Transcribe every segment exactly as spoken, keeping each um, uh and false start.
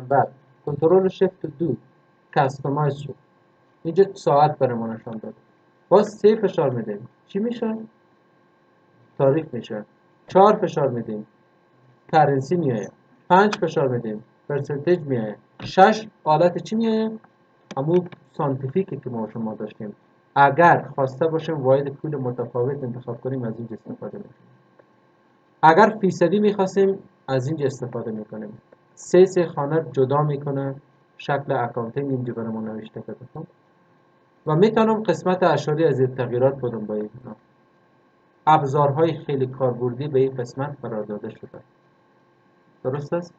بعد کنترل شفت دو کستومایز شد. اینجا ساعت برامون نشان داد. باز سه فشار میدیم چی میشه؟ تاریخ میشه. چهار فشار میدیم کرنسی میایه. پنج فشار میدیم پرسنتیج میایه. شش حالت چی میایه؟ همون سانتیفیکی که ما شما داشتیم. اگر خواسته باشیم واحد کول متفاوت انتخاب کنیم از اینجا استفاده میکنیم. اگر فیصدی میخواستیم از اینجا استفاده میکنیم. سه سه خانه جدا میکنه شکل اکانتینگ اینجا برامون نوشته کرده. و میتونم قسمت اشاری از این تغییرات بدم با این ابزارهای خیلی کاربردی به این قسمت قرار داده شده. درست است؟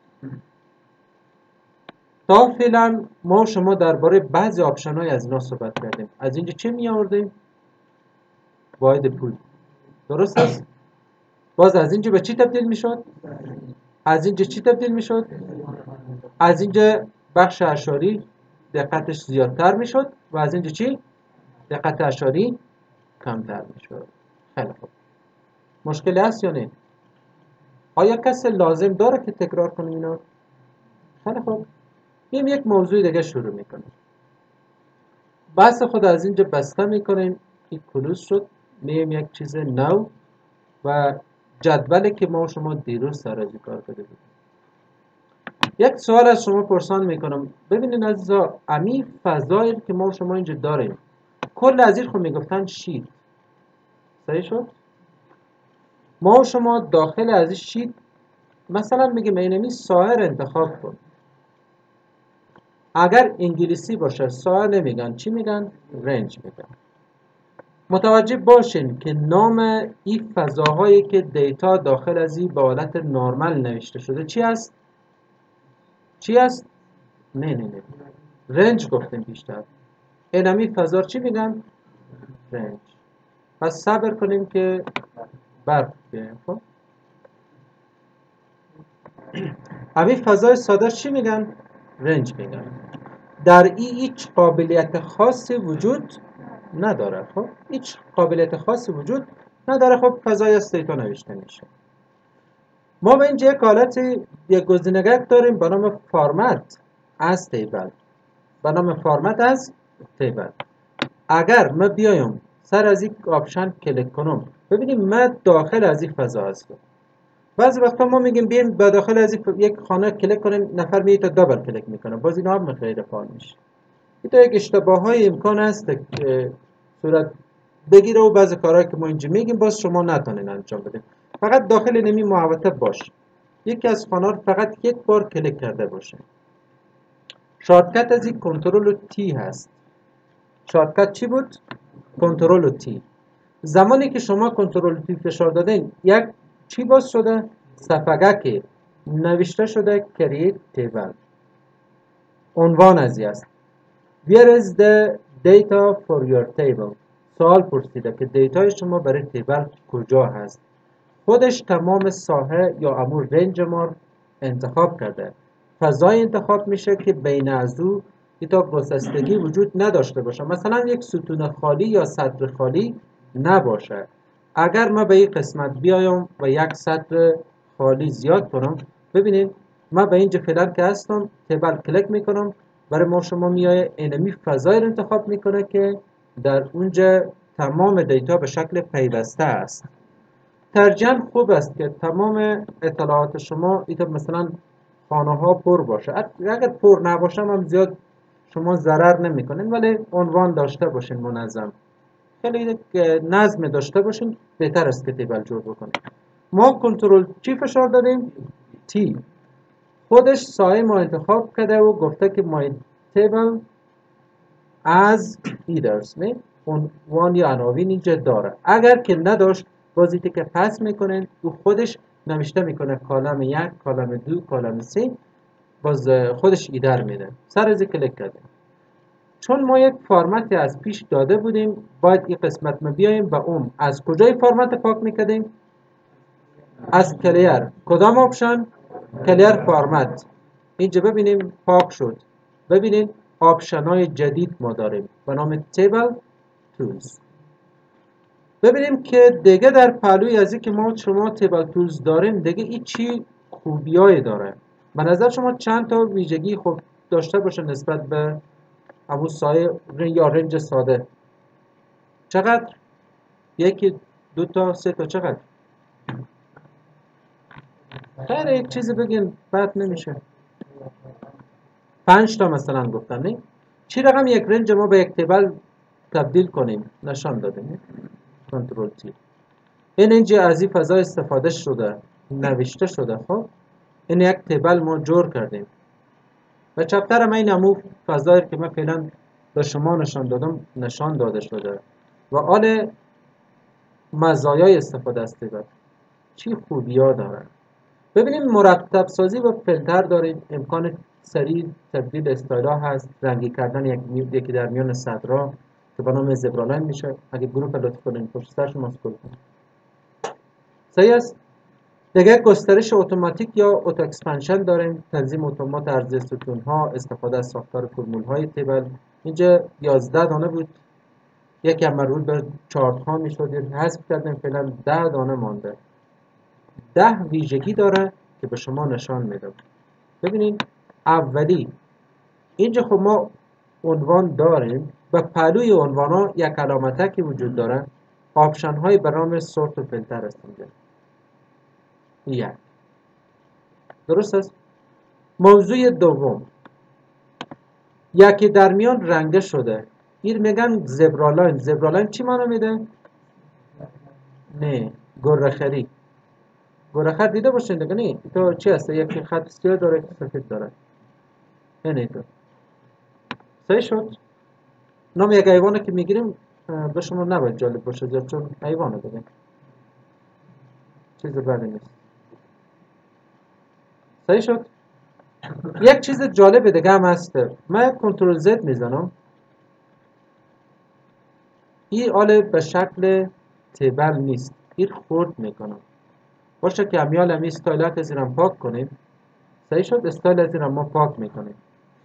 تا فعلا ما شما درباره بعضی آپشن های از اینا صحبت کردیم. از اینجا چه می آوردیم؟ واحد پول. درست است؟ باز از اینجا به چی تبدیل می شد؟ از اینجا چی تبدیل می شد؟ از اینجا بخش اشاری دقتش زیادتر می شد و از اینجا چی؟ دقت اشاری کمتر می شد. خیلی خوب. مشکلی هست یا نه؟ آیا کسی لازم داره که تکرار کنیم اینا؟ خیلی خوب. این یک موضوع دیگه شروع میکنیم. بحث خود از اینجا بسته میکنیم. این کلوز شد. میم یک چیز نو و جدولی که ما شما دیروز سر از کار کرده بودیم. یک سوال از شما پرسان میکنم. ببینید عزیزا، امی فضایی که ما شما اینجا داریم کل از این خود میگفتن شیت. صحیح شد؟ ما شما داخل از این شیت مثلا میگیم اینمی سایر انتخاب کن. اگر انگلیسی باشه سایر نمیگن چی میگن؟ رنج میگن. متوجه باشین که نام این فضاهایی که دیتا داخل از این به حالت نرمال نوشته شده چی است؟ چی است؟ نه نه نه رنج گفتیم بیشتر. اینمی فضا چی میگن؟ رنج. پس صبر کنیم که برق بیایم. خب همین فضای ساده چی میگن؟ رنج میگن. در این هیچ قابلیت خاصی وجود نداره. خب هیچ قابلیت خاصی وجود نداره. خب فضای از دیتا نوشته میشه. ما به اینجا یک حالت یک گزینه داریم به نام فرمت از تیبل. به نام فرمت از تیبل. اگر ما بیایم سر از این آپشن کلیک کنم ببینیم من داخل از این فضا هستم. بعضی وقتا ما میگیم بیایم به داخل از یک خانه کلیک کنیم نفر میگه تا دابل کلیک میکنه باز اینا هم غیر فعال میشه. این یک اشتباه های امکان هست که صورت بگیره و بعضی کارهایی که ما اینجا میگیم باز شما نتونین انجام بدید. فقط داخل نمی محوطه باش. یکی از خانه فقط یک بار کلیک کرده باشه. شارتکت از این کنترل تی هست. شارتکت چی بود؟ کنترل تی. زمانی که شما کنترل تی فشار دادین یک چی باز شده؟ صفحه که نوشته شده create table. عنوان از این است. Where is the data for your table? سوال پرسیده که دیتای شما برای تیبل کجا هست. خودش تمام ساحه یا امور رنج ما انتخاب کرده. فضای انتخاب میشه که بین از او تا گسستگی وجود نداشته باشه. مثلا یک ستون خالی یا سطر خالی نباشه. اگر ما به این قسمت بیایم و یک سطر خالی زیاد کنم ببینید ما به اینجا فعلا که هستم تیبل کلیک میکنم برای ما شما میایه اینمی فضای رو انتخاب میکنه که در اونجا تمام دیتا به شکل پیوسته است. ترجیحاً خوب است که تمام اطلاعات شما ایتا مثلا خانه ها پر باشه. اگر پر نباشه هم زیاد شما ضرر نمیکنین ولی عنوان داشته باشین منظم. خیلی نظم داشته باشین بهتر است که تیبل جور بکنید. ما کنترل چی فشار دادیم؟ تی. خودش سایه ما انتخاب کرده و گفته که ما تیبل از ایدرز می عنوان یا عناوین اینجا داره. اگر که نداشت بازی که پس میکنن و خودش نوشته میکنه کالم یک، کالم دو، کالم سه باز خودش ایدر میده. سر از کلیک کردیم. چون ما یک فرمتی از پیش داده بودیم باید این قسمت ما بیاییم و اون از کجای فرمت پاک میکردیم؟ از کلیر. کدام آپشن؟ کلیر فرمت. اینجا ببینیم پاک شد. ببینیم آپشن های جدید ما داریم به نام تیبل تولز. ببینیم که دیگه در پهلوی از این که ما شما تیبل تولز داریم دیگه این چی خوبیایی داره. به نظر شما چند تا ویژگی خوب داشته باشه نسبت به همون سایه یا رنج ساده؟ چقدر؟ یکی، دو تا، سه تا، چقدر؟ خیر یک چیزی بگین بد نمیشه. پنج تا مثلا گفتن نه؟ چی رقم یک رنج ما به یک تیبل تبدیل کنیم نشان دادیم. کنترل تی. این اینجا از این فضا استفاده شده، نوشته شده. خب این یک تیبل ما جور کردیم و چپتر هم این همون فضایی که من فعلا به شما نشان دادم نشان داده شده و آل مزایای استفاده از تیبل چی خوبی ها داره. ببینیم مرتب سازی و فیلتر داریم، امکان سریع تبدیل استایل ها هست، رنگی کردن یک یکی در میان صدرها که به نام زبرالاین میشه. اگه گروه لطف کنین پشت سرش ماسکول کنین. صحیح است. دیگه گسترش اتوماتیک یا اوتو اکسپنشن داریم، تنظیم اتومات عرضه ستون ها، استفاده از ساختار فرمول های تیبل. اینجا یازده دانه بود، یکی هم مربوط به چارت ها میشد، حذف کردیم، فعلا ده دانه مانده. ده ویژگی داره که به شما نشان میدم. ببینید اولی اینجا خب ما عنوان داریم و پهلوی عنوان ها یک علامته که وجود داره، آپشن های برنامه سورت و فیلتر است. اینجا یک درست است. موضوع دوم یکی در میان رنگه شده، این میگن زبرالاین. زبرالاین چی معنی میده؟ نه گره‌خری. گره‌خر دیده باشین دیگه. نه تو چی هست؟ یکی خط سیاه داره یکی سفید داره. اینه تو صحیح شد. نام یک حیوانه که میگیریم به شما نباید جالب باشه چون حیوانه دیگه، چیز بدی نیست. صحیح شد. یک چیز جالب دیگه هم هست. من کنترل زد میزنم، این آله به شکل تیبل نیست، این خورد میکنم. باشه که امیال همی استایلات از اینم پاک کنیم. صحیح شد. استایل از اینم ما پاک میکنیم.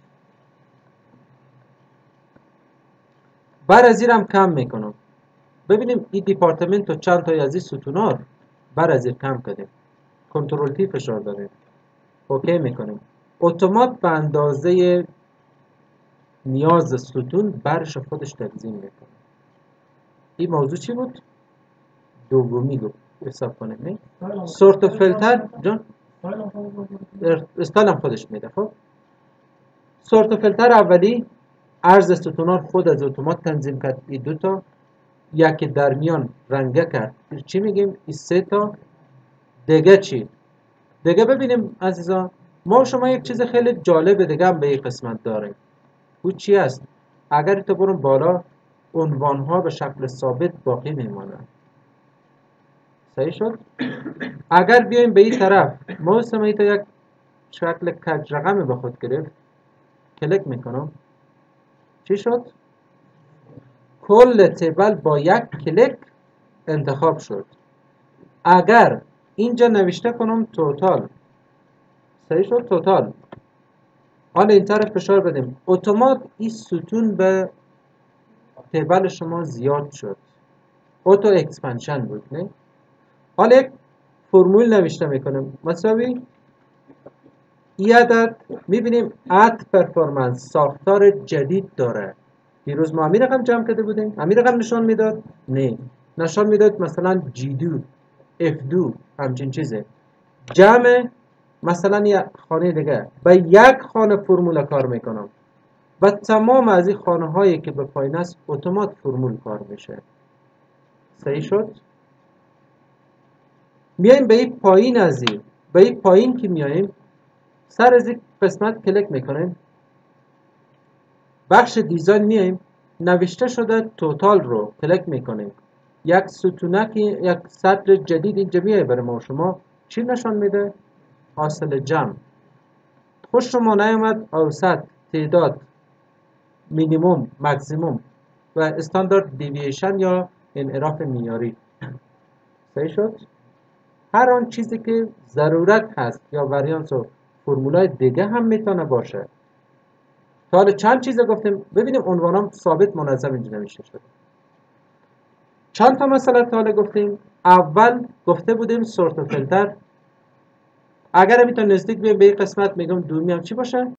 بر از اینم کم میکنم. ببینیم این دیپارتمنت و چند تا از این ستونار بر از این کم کردیم. کنترل تی فشار داریم، اوکی میکنیم. اتومات به اندازه نیاز ستون برش خودش تنظیم میکنه. این موضوع چی بود؟ دومی گفت حساب کنیم. سورت و فیلتر جان استایل هم خودش میده. خب سورت و فیلتر اولی عرض ستونار خود از اتومات تنظیم کرد. این دو تا یکی در میان رنگه کرد. چی میگیم؟ این سه تا. دیگه چی؟ دیگه ببینیم عزیزان، ما شما یک چیز خیلی جالب دیگه هم به این قسمت داریم. او چی است؟ اگر تو برون بالا عنوان ها به شکل ثابت باقی میمانند. صحیح شد. اگر بیایم به این طرف ماوس ما تا یک شکل کج رقم به خود گرفت، کلیک میکنم، چی شد؟ کل تیبل با یک کلیک انتخاب شد. اگر اینجا نوشته کنم توتال، صحیح شد. توتال. حالا این طرف فشار بدیم، اتومات این ستون به تیبل شما زیاد شد. اوتو اکسپنشن بود. نه حالا یک فرمول نوشته میکنیم مساوی ای عدد. میبینیم ات پرفورمنس ساختار جدید داره. دیروز ما همین رقم جمع کرده بودیم، همین رقم نشان میداد. نه نشان میداد مثلا جی دو اف دو همچین چیزه. جمع مثلا یک خانه دیگه با یک خانه فرمول کار میکنم و تمام از این خانه هایی که به پایین است اتومات فرمول کار میشه. صحیح شد. میایم به این پایین، از این به این پایین که میایم سر از این قسمت کلیک میکنیم، بخش دیزاین میایم، نوشته شده توتال رو کلیک میکنیم، یک ستونکی یک سطر جدید اینجا میایه برای ما شما چی نشان میده؟ حاصل جمع. خوش شما نیامد اوسط، تعداد، مینیموم، مکسیموم و استاندارد دیوییشن یا انحراف معیاری. صحیح شد. هر آن چیزی که ضرورت هست یا وریانس و فرمولای دیگه هم میتونه باشه. تا حالا چند چیز گفتیم. ببینیم عنوانم ثابت منظم اینجا نمیشه شد. چند تا مسئله تا حالا گفتیم. اول گفته بودیم سورت و فیلتر اگر میتون نزدیک به این قسمت میگم دومی هم چی باشه؟